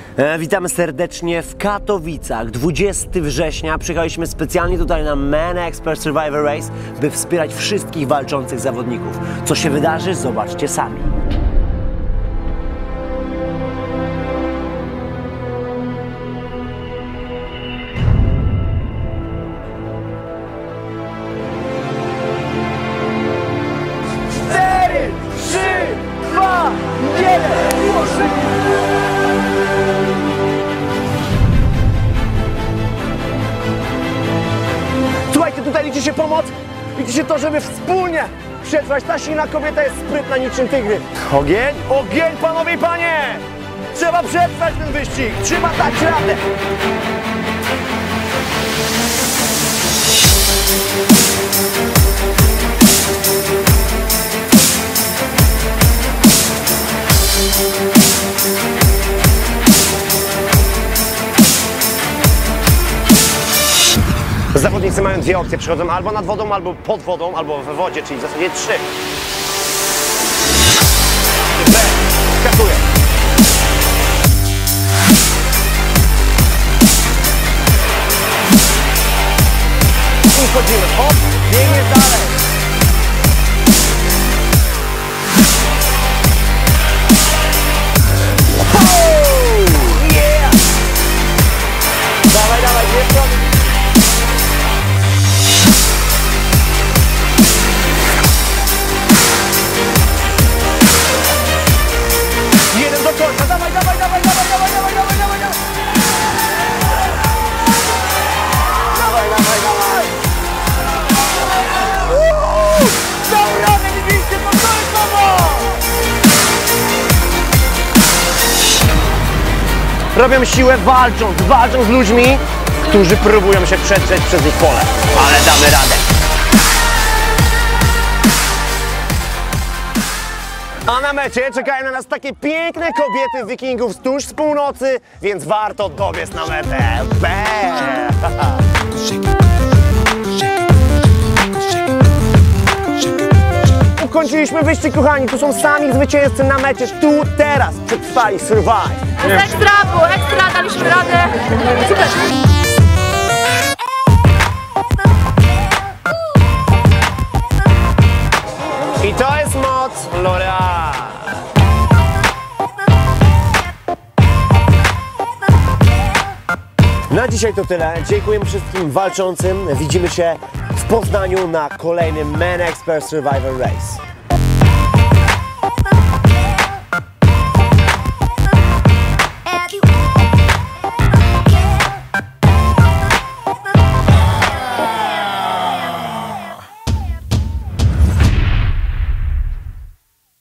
Witamy serdecznie w Katowicach. 20 września przyjechaliśmy specjalnie tutaj na Man Expert Survivor Race, by wspierać wszystkich walczących zawodników. Co się wydarzy, zobaczcie sami. Słuchajcie, tutaj liczy się pomoc, liczy się to, żeby wspólnie przetrwać. Ta silna kobieta jest sprytna niczym tygrys. Ogień, ogień, panowie i panie! Trzeba przetrwać ten wyścig, trzeba dać radę! Zawodnicy mają dwie opcje, przychodzą albo nad wodą, albo pod wodą, albo we wodzie, czyli w zasadzie trzy. B, skakuje. I wchodzimy, hop, biegnie dalej. Yeah! Dawaj, dawaj, nie stop. Dawaj, dawaj, dawaj, dawaj, dawaj, dawaj, dawaj, dawaj, dawaj, dawaj. Dawaj, dawaj, dawaj. Dał radę, widzicie, to jest pomoc! Robią siłę walczą z ludźmi, którzy próbują się przedrzeć przez ich pole. Ale damy radę. A na mecie czekają na nas takie piękne kobiety wikingów tuż z północy, więc warto dobiec na metę. Ukończyliśmy wyścig, kochani, tu są sami zwycięzcy na mecie, tu, teraz, przetrwali, survive. Ekstra, było ekstra, daliśmy radę. Super. I to jest moc L'Oreal. Na dzisiaj to tyle. Dziękuję wszystkim walczącym. Widzimy się w Poznaniu na kolejnym Man Expert Survivor Race.